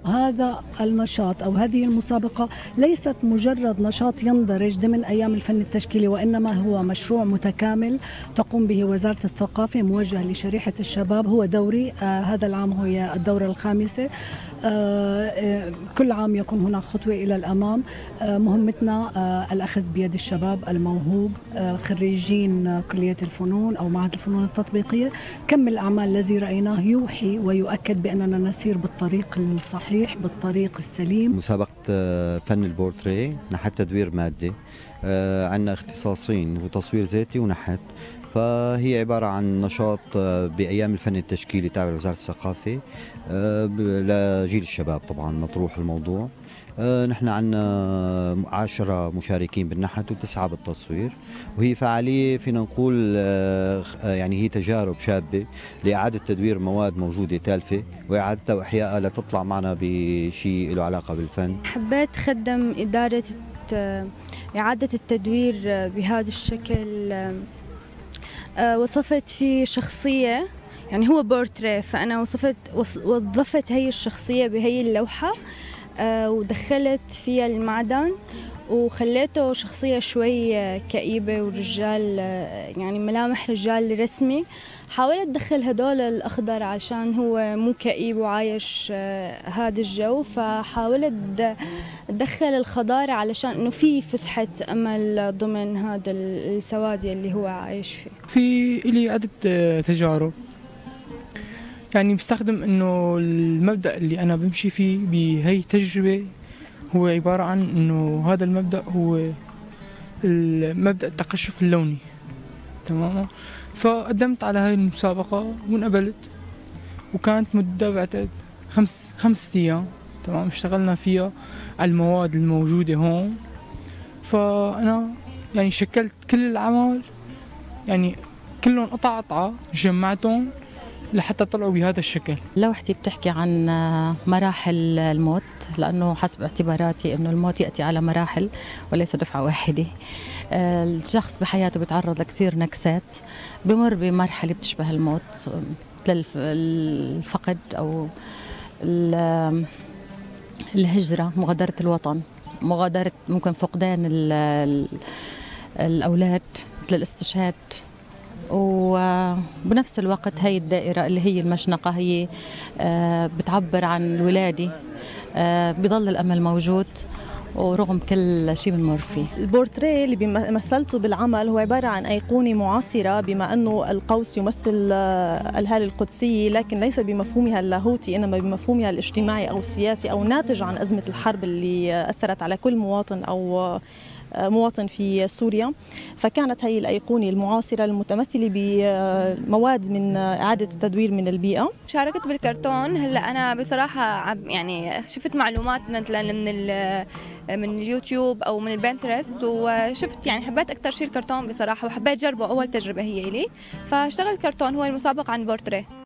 هذا النشاط أو هذه المسابقة ليست مجرد نشاط يندرج ضمن أيام الفن التشكيلي، وإنما هو مشروع متكامل تقوم به وزارة الثقافة موجه لشريحة الشباب. هو دوري، هذا العام هو الدورة الخامسة. كل عام يكون هناك خطوة إلى الأمام. مهمتنا الأخذ بيد الشباب الموهوب خريجين كلية الفنون أو معهد الفنون التطبيقية. كم الأعمال الذي رأيناه يوحي ويؤكد بأننا نسير بالطريق الصحيح، بالطريق السليم. مسابقة فن البورتريه نحت تدوير مادي، عندنا اختصاصين وتصوير ذاتي ونحت. فهي عبارة عن نشاط بأيام الفن التشكيلي تابع لوزارة الثقافة لجيل الشباب. طبعا مطروح الموضوع. نحن عندنا 10 مشاركين بالنحت و9 بالتصوير، وهي فعالية فينا نقول يعني هي تجارب شابة لإعادة تدوير مواد موجودة تالفة وإعادتها وإحيائها لتطلع معنا بشيء له علاقة بالفن. حبيت خدم إعادة التدوير بهذا الشكل. وصفت فيه شخصية، يعني هو بورتريه، فأنا وظفت هي الشخصية بهي اللوحة ودخلت فيها المعدن وخليته شخصية شوي كئيبة ورجال، يعني ملامح رجال رسمي. حاولت أدخل هدول الأخضر عشان هو مو كئيب وعايش هذا الجو، فحاولت أدخل الخضار علشان إنه في فسحة أمل ضمن هذا السواد اللي هو عايش فيه. في لي عدة تجارب، يعني بستخدم إنه المبدأ اللي أنا بمشي فيه بهي التجربة هو عبارة عن إنه هذا المبدأ هو المبدأ التقشف اللوني. تمام. فقدمت على هاي المسابقة وانقبلت، وكانت مدة بعتقد خمس أيام. تمام. اشتغلنا فيها على المواد الموجودة هون. فأنا يعني شكلت كل الأعمال، يعني كلهم قطعة جمعتهم لحتى طلعوا بهذا الشكل. لوحتي بتحكي عن مراحل الموت، لأنه حسب اعتباراتي أنه الموت يأتي على مراحل وليس دفعة واحدة. الشخص بحياته بيتعرض لكثير نكسات، بمر بمرحلة بتشبه الموت، مثل الفقد أو الهجرة، مغادرة الوطن، مغادرة ممكن فقدان الأولاد، مثل الاستشهاد. وبنفس الوقت هي الدائرة اللي هي المشنقة هي بتعبر عن الولادة. بيضل الأمل موجود ورغم كل شيء بنمر فيه. البورتريه اللي مثلته بالعمل هو عبارة عن أيقونة معاصرة، بما أنه القوس يمثل الهالة القدسية، لكن ليس بمفهومها اللاهوتي إنما بمفهومها الاجتماعي أو السياسي، أو ناتج عن أزمة الحرب اللي أثرت على كل مواطن أو مواطن في سوريا. فكانت هي الأيقونة المعاصرة المتمثلة بمواد من إعادة التدوير من البيئة. شاركت بالكرتون. هلا أنا بصراحة يعني شفت معلومات مثلا من اليوتيوب أو من البنترست، وشفت يعني حبيت أكثر شيء الكرتون بصراحة، وحبيت جربه. أول تجربة هي إلي، فاشتغل كرتون. هو المسابقة عن بورتريه.